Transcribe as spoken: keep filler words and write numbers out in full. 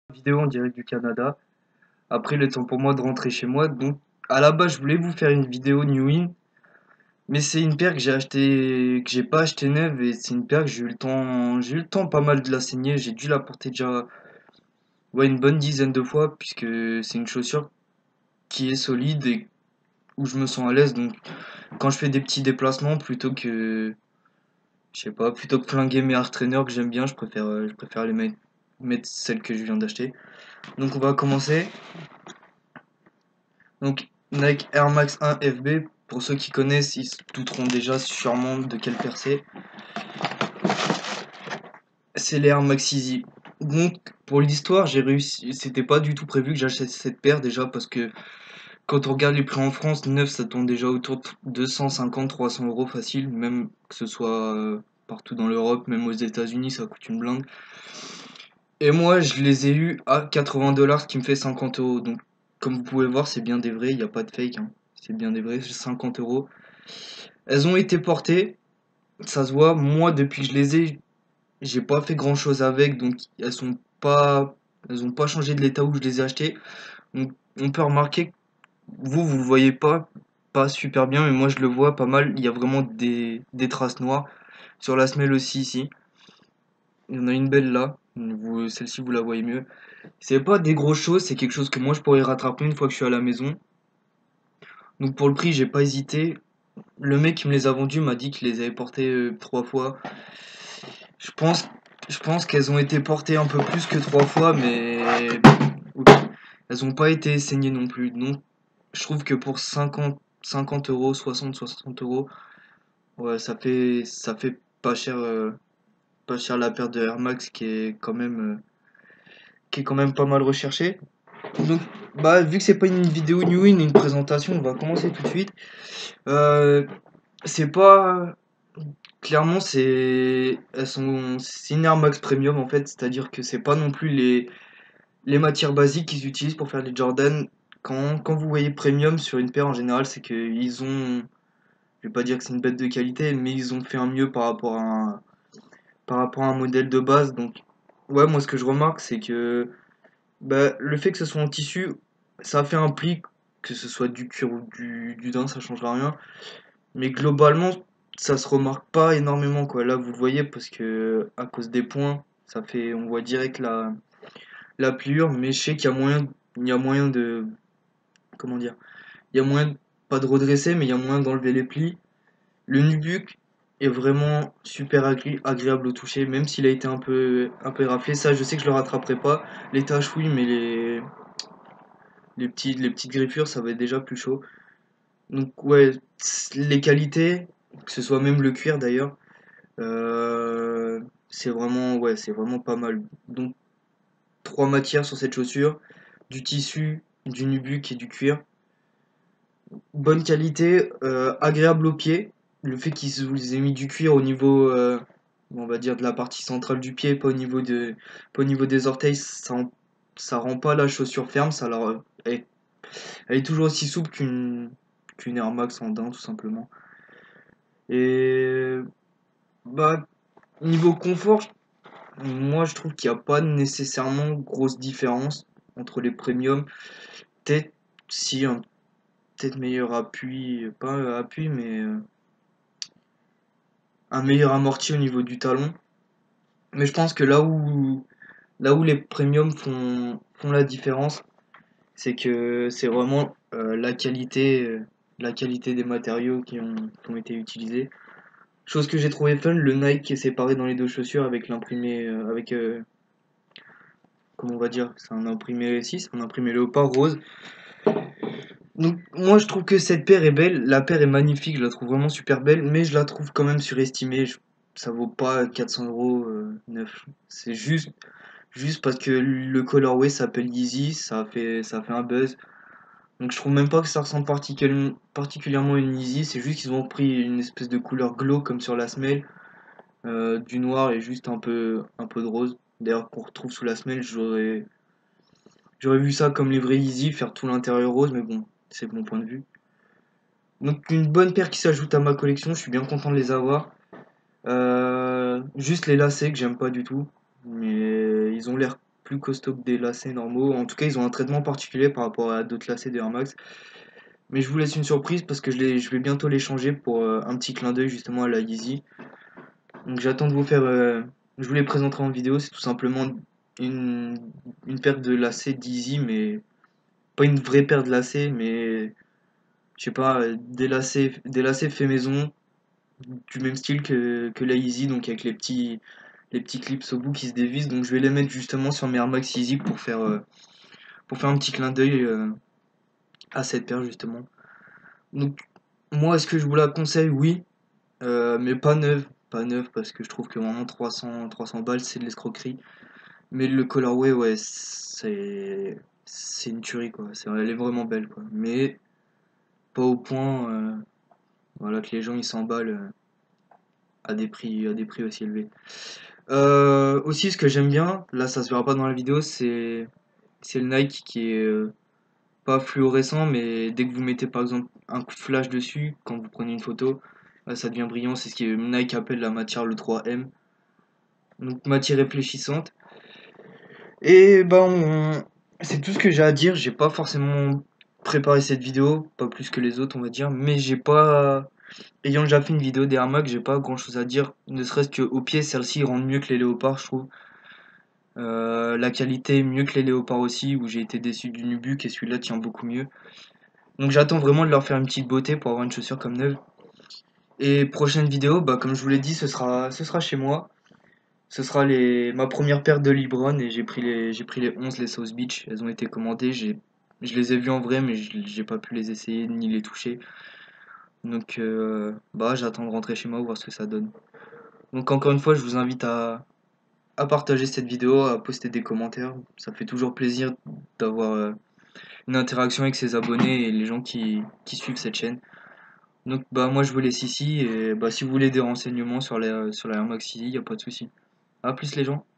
Vidéo en direct du Canada. Après, il est temps pour moi de rentrer chez moi. Donc, à la base, je voulais vous faire une vidéo New In, mais c'est une paire que j'ai acheté, que j'ai pas acheté neuve, et c'est une paire que j'ai eu le temps, j'ai eu le temps pas mal de la saigner. J'ai dû la porter déjà, ouais, une bonne dizaine de fois, puisque c'est une chaussure qui est solide et où je me sens à l'aise. Donc, quand je fais des petits déplacements, plutôt que, je sais pas, plutôt que flinguer mes hard trainers que j'aime bien, je préfère, euh, je préfère les mettre, mettre celles que je viens d'acheter. Donc, on va commencer. Donc Nike Air Max un F B, pour ceux qui connaissent, ils se douteront déjà sûrement de quelle paire c'est. C'est les Air Max Easy. Donc pour l'histoire, j'ai réussi. C'était pas du tout prévu que j'achète cette paire déjà parce que quand on regarde les prix en France, neuf ça tourne déjà autour de deux cent cinquante à trois cents euros facile, même que ce soit euh, partout dans l'Europe, même aux États-Unis, ça coûte une blinde. Et moi, je les ai eu à quatre-vingts dollars, ce qui me fait cinquante euros. Donc, comme vous pouvez voir, c'est bien des vrais, il n'y a pas de fake, hein. C'est bien des vrais, cinquante euros. Elles ont été portées, ça se voit. Moi, depuis que je les ai, j'ai pas fait grand chose avec, donc elles sont pas, elles ont pas changé de l'état où je les ai achetées. Donc, on peut remarquer que vous, vous le voyez pas, pas super bien, mais moi je le vois pas mal. Il y a vraiment des, des traces noires sur la semelle aussi ici. Il y en a une belle là. Vous, celle-ci, vous la voyez mieux. C'est pas des grosses choses, c'est quelque chose que moi je pourrais rattraper une fois que je suis à la maison. Donc pour le prix, j'ai pas hésité. Le mec qui me les a vendus m'a dit qu'il les avait portées euh, trois fois. Je pense, je pense qu'elles ont été portées un peu plus que trois fois, mais oups, elles ont pas été saignées non plus. Donc je trouve que pour cinquante, cinquante euros, soixante, soixante euros, ouais, ça fait, ça fait pas cher, euh, pas cher la paire de Air Max qui est quand même, euh, qui est quand même pas mal recherchée. Donc, bah, vu que c'est pas une vidéo New In, une présentation, on va commencer tout de suite. Euh, c'est pas. Clairement, c'est. Elles sont. C'est une Air Max Premium en fait, c'est-à-dire que c'est pas non plus les, les matières basiques qu'ils utilisent pour faire les Jordan. Quand, quand vous voyez Premium sur une paire en général, c'est qu'ils ont. Je vais pas dire que c'est une bête de qualité, mais ils ont fait un mieux par rapport à un, par rapport à un modèle de base. Donc, ouais, moi ce que je remarque, c'est que bah, le fait que ce soit en tissu, ça fait un pli, que ce soit du cuir ou du, du daim, ça changera rien. Mais globalement, ça se remarque pas énormément, quoi. Là, vous le voyez, parce que à cause des points, ça fait, on voit direct la, la pliure, mais je sais qu'il y a moyen, il y a moyen de, comment dire, il y a moyen, de- pas de redresser, mais il y a moyen d'enlever les plis. Le nubuck est vraiment super agré- agréable au toucher, même s'il a été un peu, un peu raflé. Ça, je sais que je le rattraperai pas. Les taches, oui, mais les, les petits, les petites griffures, ça va être déjà plus chaud. Donc ouais, les qualités, que ce soit même le cuir d'ailleurs, euh, c'est vraiment ouais, c'est vraiment pas mal. Donc trois matières sur cette chaussure, du tissu, du nubuck et du cuir. Bonne qualité, euh, agréable au pied. Le fait qu'ils vous aient mis du cuir au niveau, euh, on va dire de la partie centrale du pied, pas au niveau de, pas au niveau des orteils, ça, en- ça rend pas la chaussure ferme, ça leur, elle, est elle est toujours aussi souple qu'une qu'une Air Max en daim tout simplement. Et bah niveau confort, moi je trouve qu'il n'y a pas nécessairement grosse différence entre les premiums. Peut-être si un peut-être meilleur appui, pas un appui mais euh, un meilleur amorti au niveau du talon. Mais je pense que là où là où les premiums font font la différence, c'est que c'est vraiment euh, la qualité euh, la qualité des matériaux qui ont, qui ont été utilisés. Chose que j'ai trouvé fun, le Nike qui est séparé dans les deux chaussures avec l'imprimé, euh, avec, euh, comment on va dire, c'est un imprimé six, un imprimé léopard rose. Donc moi je trouve que cette paire est belle, la paire est magnifique, je la trouve vraiment super belle, mais je la trouve quand même surestimée. Je- ça vaut pas quatre cents euros euh, neuf. C'est juste, juste parce que le colorway s'appelle Yeezy, ça fait, ça fait un buzz. Donc je trouve même pas que ça ressemble particuli- particulièrement à une Yeezy, c'est juste qu'ils ont pris une espèce de couleur glow comme sur la semelle. Euh, du noir et juste un peu, un peu de rose. D'ailleurs, qu'on retrouve sous la semelle, j'aurais, j'aurais vu ça comme les vrais Yeezy, faire tout l'intérieur rose, mais bon, c'est mon point de vue. Donc une bonne paire qui s'ajoute à ma collection, je suis bien content de les avoir. Euh, juste les lacets que j'aime pas du tout, mais ils ont l'air, plus costauds que des lacets normaux. En tout cas, ils ont un traitement particulier par rapport à d'autres lacets de Air Max. Mais je vous laisse une surprise parce que je, les, je vais bientôt les changer pour euh, un petit clin d'œil justement à la Yeezy. Donc j'attends de vous faire... euh, je vous les présenterai en vidéo, c'est tout simplement une, une paire de lacets d'Yeezy, mais pas une vraie paire de lacets, mais je sais pas, euh, des lacets, des lacets faits maison, du même style que, que la Yeezy, donc avec les petits, les petits clips au bout qui se dévissent. Donc je vais les mettre justement sur mes Air Max Yeezy pour faire, euh, pour faire un petit clin d'œil euh, à cette paire justement. Donc moi, est-ce que je vous la conseille? Oui, euh, mais pas neuve. Pas neuve parce que je trouve que vraiment trois cents, trois cents balles c'est de l'escroquerie. Mais le colorway, ouais, c'est c'est une tuerie quoi. C'est, elle est vraiment belle quoi. Mais pas au point euh, voilà, que les gens ils s'emballent euh, à des prix, à des prix aussi élevés. Euh, aussi, ce que j'aime bien, là ça se verra pas dans la vidéo, c'est c'est le Nike qui est euh, pas fluorescent, mais dès que vous mettez par exemple un coup de flash dessus, quand vous prenez une photo, là, ça devient brillant. C'est ce que Nike appelle la matière le trois M, donc matière réfléchissante. Et bah on... c'est tout ce que j'ai à dire. J'ai pas forcément préparé cette vidéo, pas plus que les autres on va dire, mais j'ai pas, ayant déjà fait une vidéo des Air Max, j'ai pas grand chose à dire, ne serait-ce que au pied celle-ci rendent mieux que les léopards je trouve. Euh, la qualité mieux que les léopards aussi, où j'ai été déçu du Nubuck et celui-là tient beaucoup mieux. Donc j'attends vraiment de leur faire une petite beauté pour avoir une chaussure comme neuve. Et prochaine vidéo, bah comme je vous l'ai dit, ce sera, ce sera chez moi. Ce sera les, ma première paire de Libron et j'ai pris les, j'ai pris les onze, les South Beach. Elles ont été commandées, j'ai, je les ai vues en vrai, mais je- j'ai pas pu les essayer ni les toucher. Donc euh, bah j'attends de rentrer chez moi voir ce que ça donne. Donc encore une fois, je vous invite à, à partager cette vidéo, à poster des commentaires. Ça fait toujours plaisir d'avoir euh, une interaction avec ses abonnés et les gens qui, qui suivent cette chaîne. Donc bah moi je vous laisse ici et bah si vous voulez des renseignements sur la sur la Air Max Easy, y a pas de souci. A plus les gens.